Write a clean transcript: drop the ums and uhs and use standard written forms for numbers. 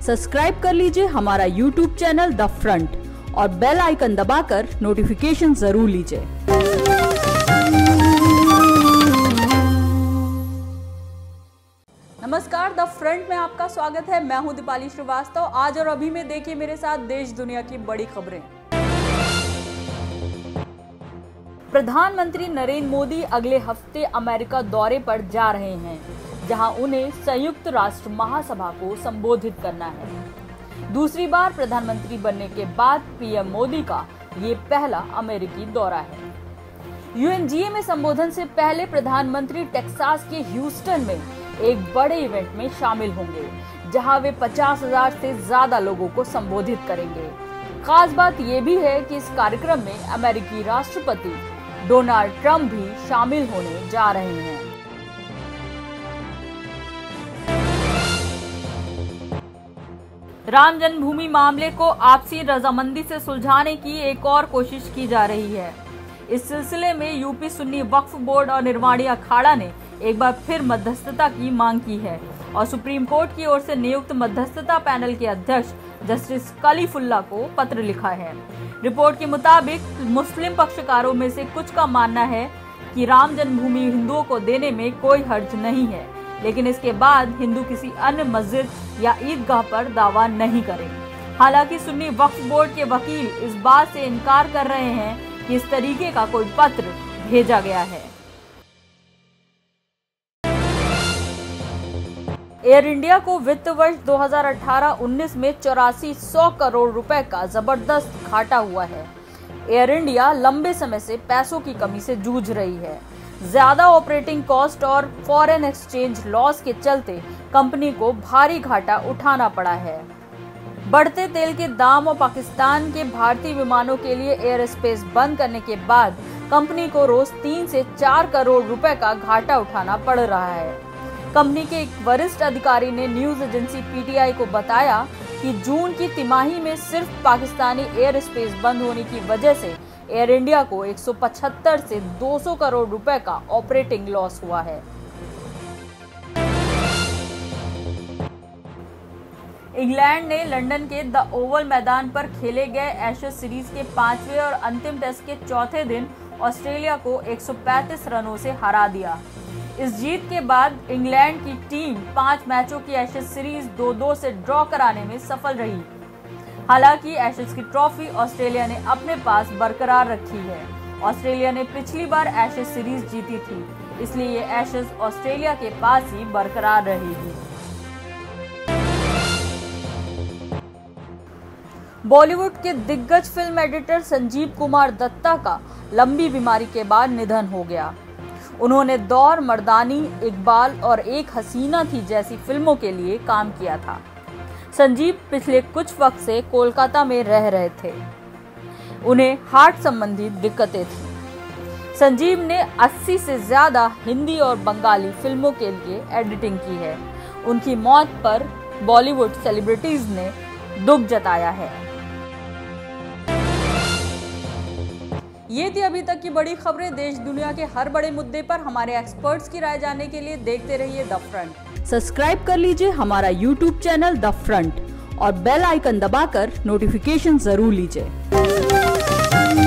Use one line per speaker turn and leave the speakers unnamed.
Subscribe कर लीजिए हमारा YouTube चैनल द फ्रंट और बेल आइकन दबाकर नोटिफिकेशन जरूर लीजिए। नमस्कार, द फ्रंट में आपका स्वागत है। मैं हूं दीपाली श्रीवास्तव। आज और अभी में देखिए मेरे साथ देश दुनिया की बड़ी खबरें। प्रधानमंत्री नरेंद्र मोदी अगले हफ्ते अमेरिका दौरे पर जा रहे हैं, जहां उन्हें संयुक्त राष्ट्र महासभा को संबोधित करना है। दूसरी बार प्रधानमंत्री बनने के बाद पीएम मोदी का ये पहला अमेरिकी दौरा है। यूएनजीए में संबोधन से पहले प्रधानमंत्री टेक्सास के ह्यूस्टन में एक बड़े इवेंट में शामिल होंगे, जहां वे 50,000 से ज्यादा लोगों को संबोधित करेंगे। खास बात यह भी है कि इस कार्यक्रम में अमेरिकी राष्ट्रपति डोनाल्ड ट्रंप भी शामिल होने जा रहे हैं। राम जन्मभूमि मामले को आपसी रजामंदी से सुलझाने की एक और कोशिश की जा रही है। इस सिलसिले में यूपी सुन्नी वक्फ बोर्ड और निर्माणी अखाड़ा ने एक बार फिर मध्यस्थता की मांग की है और सुप्रीम कोर्ट की ओर से नियुक्त मध्यस्थता पैनल के अध्यक्ष जस्टिस कलीफुल्ला को पत्र लिखा है। रिपोर्ट के मुताबिक मुस्लिम पक्षकारों में से कुछ का मानना है कि राम जन्मभूमि हिंदुओं को देने में कोई हर्ज नहीं है, लेकिन इसके बाद हिंदू किसी अन्य मस्जिद या ईदगाह पर दावा नहीं करें। हालांकि सुन्नी वक्फ बोर्ड के वकील इस बात से इनकार कर रहे हैं कि इस तरीके का कोई पत्र भेजा गया है। एयर इंडिया को वित्त वर्ष 2018-19 में 8400 करोड़ रुपए का जबरदस्त घाटा हुआ है। एयर इंडिया लंबे समय से पैसों की कमी से जूझ रही है। ज्यादा ऑपरेटिंग कॉस्ट और फॉरेन एक्सचेंज लॉस के चलते कंपनी को भारी घाटा उठाना पड़ा है। बढ़ते तेल के दाम और पाकिस्तान के भारतीय विमानों के लिए एयर स्पेस बंद करने के बाद कंपनी को रोज 3 से 4 करोड़ रुपए का घाटा उठाना पड़ रहा है। कंपनी के एक वरिष्ठ अधिकारी ने न्यूज एजेंसी पीटीआई को बताया कि जून की तिमाही में सिर्फ पाकिस्तानी एयर स्पेस बंद होने की वजह से एयर इंडिया को 175 से 200 करोड़ रुपए का ऑपरेटिंग लॉस हुआ है। इंग्लैंड ने लंदन के द ओवल मैदान पर खेले गए एशेज सीरीज के 5वें और अंतिम टेस्ट के चौथे दिन ऑस्ट्रेलिया को 135 रनों से हरा दिया। इस जीत के बाद इंग्लैंड की टीम 5 मैचों की एशेज सीरीज 2-2 से ड्रॉ कराने में सफल रही। हालांकि एशेज की ट्रॉफी ऑस्ट्रेलिया ने अपने पास बरकरार रखी है। ऑस्ट्रेलिया ने पिछली बार एशेज सीरीज जीती थी, इसलिए ये एशेज ऑस्ट्रेलिया के पास ही बरकरार रहेगी। बॉलीवुड के दिग्गज फिल्म एडिटर संजीव कुमार दत्ता का लंबी बीमारी के बाद निधन हो गया। उन्होंने दौर, मर्दानी, इकबाल और एक हसीना थी जैसी फिल्मों के लिए काम किया था। संजीव पिछले कुछ वक्त से कोलकाता में रह रहे थे। उन्हें हार्ट संबंधी दिक्कतें थी। संजीव ने 80 से ज्यादा हिंदी और बंगाली फिल्मों के लिए एडिटिंग की है। उनकी मौत पर बॉलीवुड सेलिब्रिटीज ने दुख जताया है। ये थी अभी तक की बड़ी खबरें। देश दुनिया के हर बड़े मुद्दे पर हमारे एक्सपर्ट्स की राय जानने के लिए देखते रहिए द फ्रंट। सब्सक्राइब कर लीजिए हमारा YouTube चैनल द फ्रंट और बेल आइकन दबाकर नोटिफिकेशन जरूर लीजिए।